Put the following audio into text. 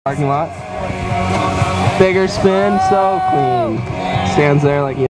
parking lot. Bigger spin, so clean. Stands there like